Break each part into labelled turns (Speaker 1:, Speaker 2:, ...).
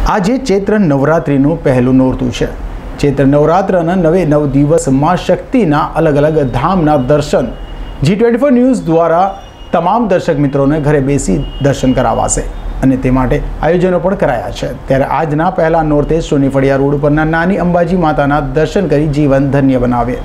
Speaker 1: આજે ચૈત્ર નવરાત્રિનું પહેલું નોરતું છે। ચૈત્ર નવરાત્રના 9 દિવસ માં શક્તિના અલગ અલગ ધામના દર્શન G24 ન્યૂઝ દ્વારા તમામ દર્શક મિત્રોને ઘરે બેસી દર્શન કરાવાશે અને તે માટે આયોજનો પણ કરાયા છે। ત્યારે આજના પહેલા નોરતે સોની ફળિયા રોડ પરના નાની અંબાજી માતાના દર્શન કરી જીવન ધન્ય બનાવે।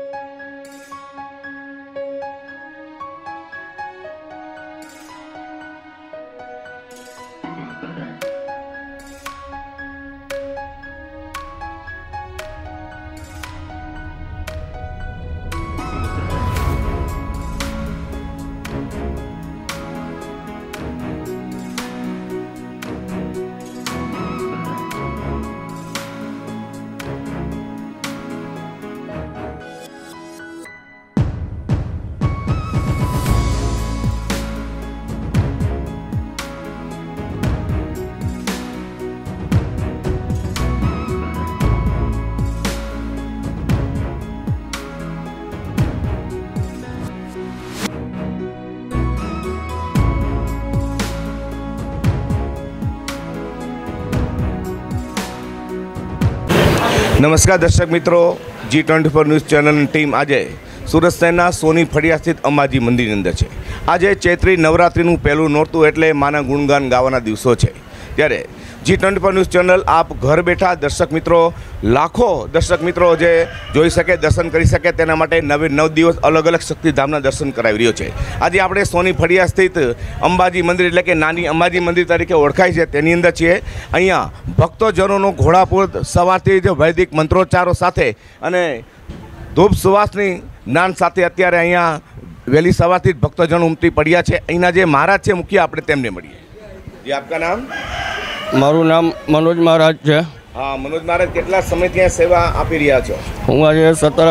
Speaker 2: नमस्कार दर्शक मित्रों, G24 न्यूज़ चैनल टीम आज सूरत शहरना सोनी फळिया स्थित अंबाजी मंदिर अंदर है। आज चैत्री नवरात्रिનું પહેલું નોરતું એટલે માના ગુણગાન ગાવાના દિવસો છે। ત્યારે G24 ન્યૂઝ ચેનલ આપ ઘર બેઠા દર્શક મિત્રો લાખો દર્શક મિત્રો જે જોઈ શકે દર્શન કરી શકે તેના માટે 9 દિવસ અલગ અલગ શક્તિધામના દર્શન કરાવી રહ્યો છે। આજે આપણે સોની ફળિયા સ્થિત અંબાજી મંદિર એટલે કે નાની અંબાજી મંદિર તરીકે ઓળખાય છે તેની અંદર છીએ। અહીંયા ભક્તોજનોનો ઘોડાપુર સવારથી જ વૈદિક મંત્રોચ્ચારો સાથે અને ધૂપ સુવાસની જ્ઞાન સાથે અત્યારે અહીંયા વહેલી સવારથી જ ભક્તજનો ઉમટી પડ્યા છે। અહીંના જે મહારાજ છે મુખ્ય આપણે તેમને મળીએ। जी आपका नाम?
Speaker 3: मारू नाम मनोज महाराज है।
Speaker 2: हाँ मनोज महाराज કેટલા સમયથી આ સેવા આપી રહ્યા છો?
Speaker 3: હું આજે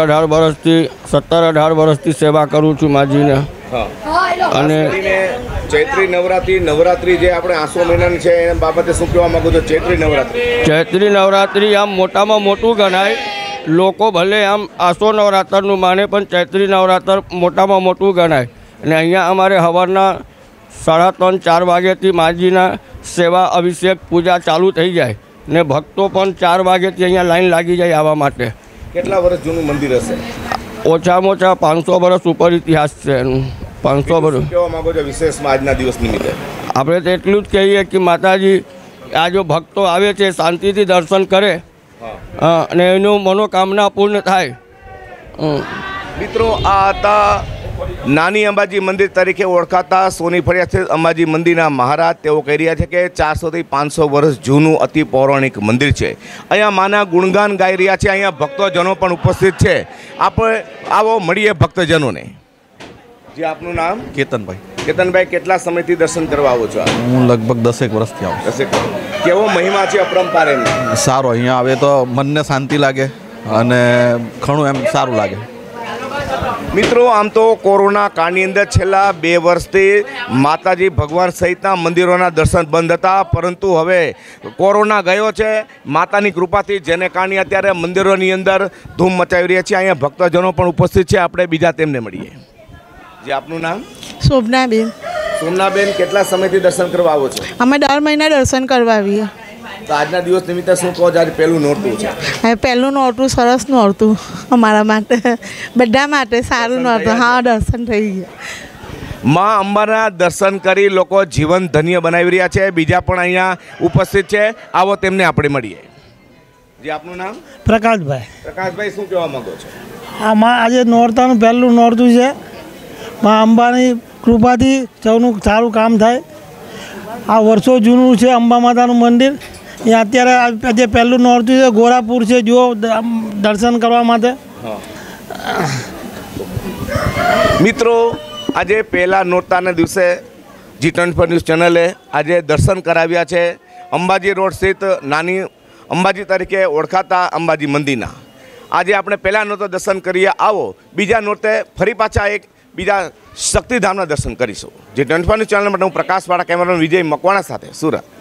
Speaker 3: 17-18 વર્ષથી સેવા કરું છું માજીને।
Speaker 2: હા
Speaker 3: અને
Speaker 2: ચૈત્રી નવરાત્રી જે આપણે આસો મહિનાની છે એ બાબતે શું કહેવા માંગુ છો? ચૈત્રી નવરાત્રી
Speaker 3: આમ મોટામાં મોટું ગણાય। લોકો ભલે આમ આસો નવરાત્રનું માને પણ ચૈત્રી નવરાત્ર મોટામાં મોટું ગણાય। અને અહીંયા અમારે સવારના 3:30-4 વાગ્યાથી માજીના સેવા અભિષેક પૂજા ચાલુ થઈ જાય ને ભક્તો પણ 4 વાગ્યાથી અહીંયા લાઈન લાગી જાય આવવા માટે।
Speaker 2: કેટલા વર્ષ જૂનું મંદિર હશે?
Speaker 3: ઓછામાં ઓછા 500 વર્ષ ઉપર ઇતિહાસ છે એનું। 500 વર્ષ
Speaker 2: કહેવા માંગો છો વિશેષમાં આજના દિવસ નિમિત્તે?
Speaker 3: આપણે તો એટલું જ કહીએ કે માતાજી આ જો ભક્તો આવે છે શાંતિથી દર્શન કરે અને એનું મનોકામના પૂર્ણ થાય।
Speaker 2: મિત્રો આ હતા નાની અંબાજી મંદિર તરીકે ઓળખાતા સોની ફળિયા સ્થિત અંબાજી મંદિરના મહારાજ। તેઓ કહી રહ્યા છે કે 400 થી 500 વર્ષ જૂનું અતિ પૌરાણિક મંદિર છે। અહીંયા માના ગુણગાન ગાઈ રહ્યા છે। અહીંયા ભક્તજનો પણ ઉપસ્થિત છે। આપણે આવો મળીએ ભક્તજનોને। જે આપનું નામ?
Speaker 4: કેતનભાઈ।
Speaker 2: કેતનભાઈ કેટલા સમયથી દર્શન કરવા આવો છો?
Speaker 4: હું લગભગ 10 વર્ષથી આવું।
Speaker 2: 10 કેવો મહિમા છે અપરંપાર એનો?
Speaker 4: સારો, અહીંયા આવે તો મનને શાંતિ લાગે અને ઘણું એમ સારું લાગે।
Speaker 2: મિત્રો આમ તો કોરોના કાળની અંદર છેલ્લા 2 વર્ષથી માતાજી ભગવાન સહિતના મંદિરોના દર્શન બંધ હતા, પરંતુ હવે કોરોના ગયો છે માતાની કૃપાથી, જેને કારણે અત્યારે મંદિરોની અંદર ધૂમ મચાવી રહ્યા છે। અહીંયા ભક્તજનો પણ ઉપસ્થિત છે। આપણે બીજા તેમને મળીએ। જે આપનું નામ?
Speaker 5: શોભનાબેન।
Speaker 2: સોમનાબેન કેટલા સમયથી દર્શન કરવા આવો છો?
Speaker 5: અમે દર મહિને દર્શન કરવા આવીએ।
Speaker 2: તો આજના દિવસ નિમિત્તે શું કહો? આજે પહેલું નોરતું છે।
Speaker 5: હવે પહેલું નોરતું સરસ નોરતું અમારા માટે, બધા માટે સારું નોરતું। હા દર્શન થઈ ગયા।
Speaker 2: માં અંબાના દર્શન કરી લોકો જીવન ધન્ય બનાવી રહ્યા છે। બીજા પણ અહીંયા ઉપસ્થિત છે, આવો તેમને આપણે મળીએ। જે આપનું નામ?
Speaker 6: પ્રકાશભાઈ।
Speaker 2: પ્રકાશભાઈ શું કહેવા માંગો છો?
Speaker 6: આમાં આજે નોરતાનું પહેલું નોરતું છે। માં અંબાની કૃપાથી સૌનું સારું કામ થાય। આ વર્ષો જૂનું છે અંબા માતાનું મંદિર। એ અત્યારે આજે પહેલું નોરતું છે। ગોરાપુર છે જુઓ દર્શન કરવા માટે।
Speaker 2: મિત્રો આજે પહેલા નોરતાના દિવસે G24 ન્યૂઝ ચેનલે આજે દર્શન કરાવ્યા છે અંબાજી રોડ સ્થિત નાની અંબાજી તરીકે ઓળખાતા અંબાજી મંદિરના। આજે આપણે પહેલા નોરતે દર્શન કરીએ। આવો બીજા નોરતે ફરી પાછા એક બીજા શક્તિધામના દર્શન કરીશું। G24 ન્યૂઝ ચેનલ માટે હું પ્રકાશવાળા કેમેરામેન વિજય મકવાણા સાથે સુરત।